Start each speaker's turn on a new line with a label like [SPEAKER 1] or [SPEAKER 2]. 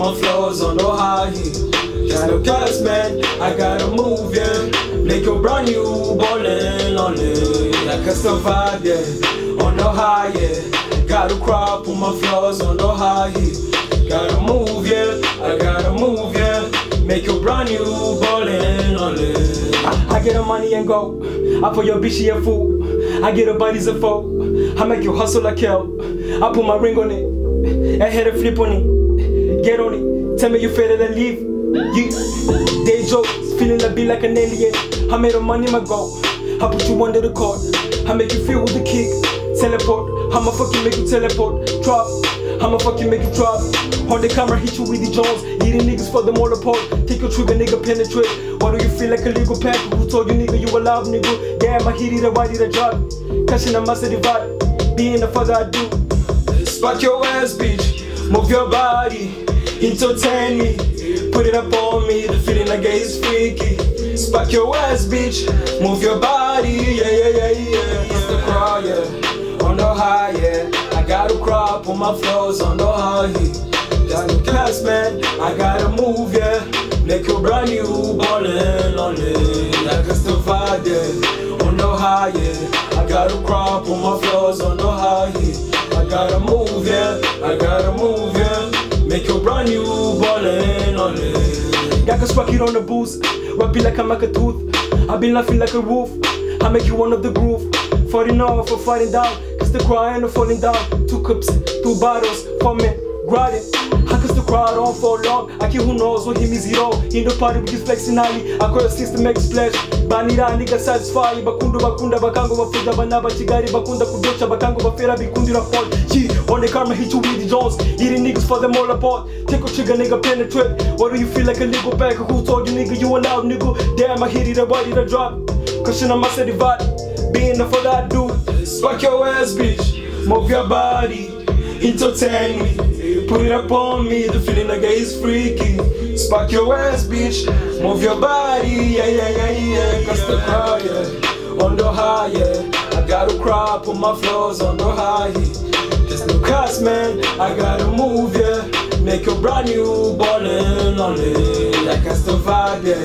[SPEAKER 1] my flows on the high heat. Just no gas, man, I gotta move, yeah. Make your brand new ballin' on it. I can survive, yeah, on the high, yeah. Gotta crop, put my flows on the high heat. Gotta move, yeah, I gotta move, yeah. Make your brand new ballin' on it. I get the money and go. I put your bitch in your food. I get her bodies a foe. I make you hustle like hell. I put my ring on it. I hit a flip on it. Get on it. Tell me you feel that I leave. You day jokes, feeling like be like an alien. I made the money my goal. I put you under the court. I make you feel with the kick. Teleport. I'ma fucking make you teleport. Drop. I'ma fucking make you drop. On the camera, hit you with the Jones. Eating niggas for them all apart. Take your trigger, nigga, penetrate. Why do you feel like a legal pack? Who told you, nigga, you alive, nigga? Damn, I hit it, why did I drop? Cashing a master divide. Being the father I do. Spark your ass, bitch. Move your body. Entertain me. Put it up on me. The feeling I get is freaky. Spark your ass, bitch. Move your body. Yeah, yeah, yeah, yeah. It's the crowd, yeah. On the high, yeah. I gotta crop on my flows on the high heat. Got no gas, man, I gotta move, yeah. Make your brand new ballin' on it. I can survive, yeah, on the high, yeah. I gotta crop on my flows on the high heat. I gotta move, yeah, I gotta move, yeah. Make your brand new ballin' on it. Got us rock it on the boost, rap it like I'm like a tooth. I been laughing like a roof, I make you one of the groove. Fighting off or fighting down, cause the crying or falling down. 2 cups, 2 bottles, for me, grinding. I cause the crowd on for long. I kill who knows what him is zero. In the party with flexing ali. I call a system make splash. Banira nigga satisfy. Bakundu bakunda bakango bafuda banaba chigari bakunda kudocha bakango bafera bikundi rapol. On the camera hit you with the Jones. Eating niggas for them all apart. Take a trigger, nigga, penetrate. Why do you feel like a legal back? Who told you, nigga, you allowed, nigga? Damn, I hit it, why did I drop? Caution on my city divide. Being the father I do. Spark your ass, bitch. Move your body. Entertain me. Put it up on me. The feeling I get is freaky. Spark your ass, bitch. Move your body. Yeah, yeah, yeah, yeah. Cause the crowd, yeah. On the high, yeah. I gotta crop on my flows on the high heat. Just no cast, man. I gotta move, yeah. Make a brand new ballin' on it. I can survive, yeah.